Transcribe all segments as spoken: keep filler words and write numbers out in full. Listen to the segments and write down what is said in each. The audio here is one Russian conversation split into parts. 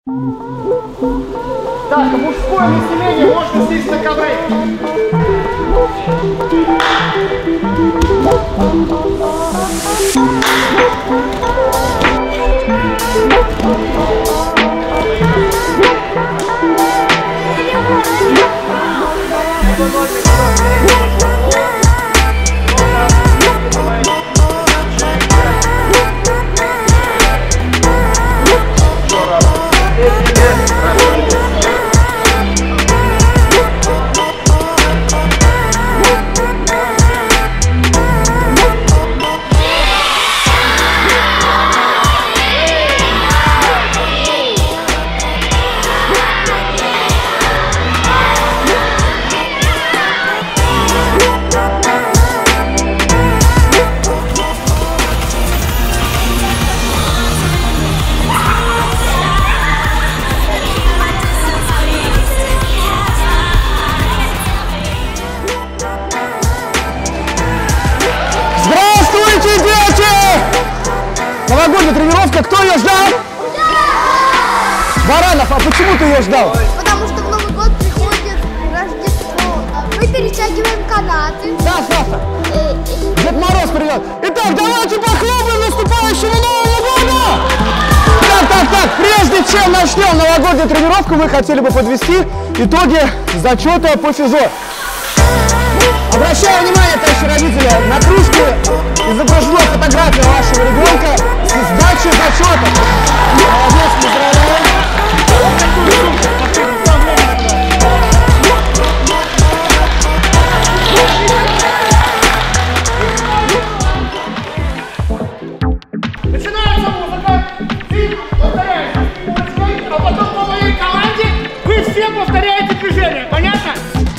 Так, мужское население можно сесть на ковры. Новогодняя тренировка, кто ее ждал? Баранов, а почему ты ее ждал? Потому что в Новый год приходит Рождество. Мы перетягиваем канаты. Да, Саша. Дед Мороз придет. Итак, давайте похлопаем наступающего Нового года! Так, так, так, прежде чем начнем новогоднюю тренировку, мы хотели бы подвести итоги зачета по физо. Обращаю внимание, товарищи родители, на кружке изображена фотография вашего ребенка с сдачей зачета. Молодец, поздравляю. Начинается музыка. Ты повторяешь, а потом по моей команде вы все повторяете движение. Понятно?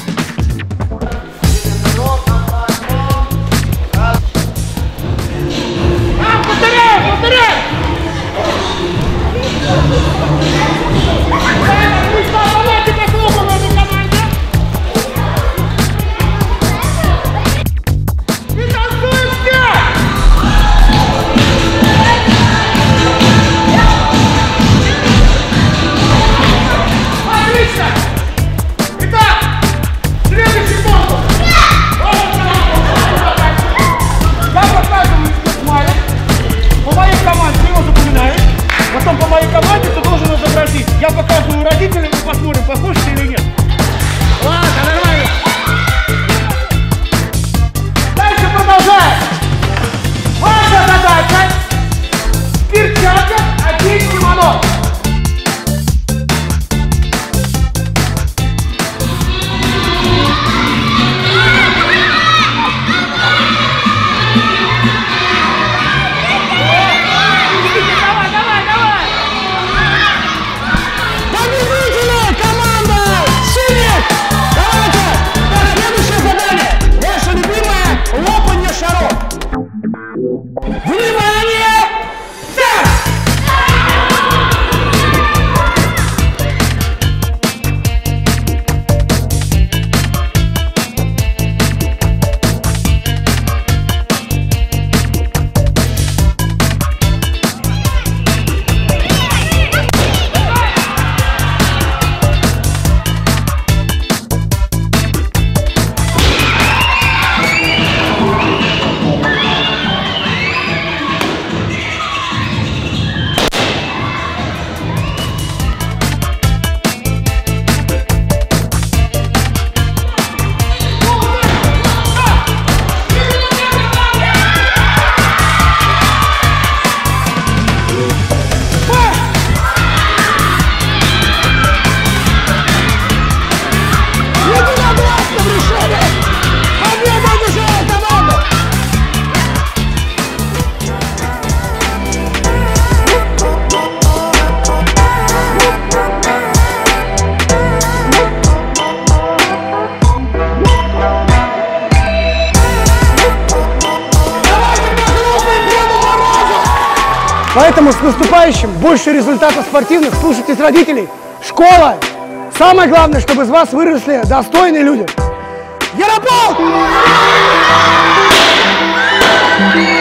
Я показываю родителям и посмотрим, похож ты или нет. Ладно, нормально. Дальше продолжаем. Ваша задача в перчатках одеть кимоно. Поэтому с наступающим, больше результатов спортивных, слушайтесь родителей. Школа. Самое главное, чтобы из вас выросли достойные люди. Ярополк!